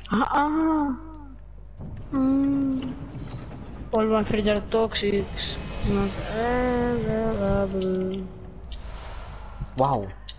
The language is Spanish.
Ah, ah. Mm. Polvo a freezer toxics. No. Wow.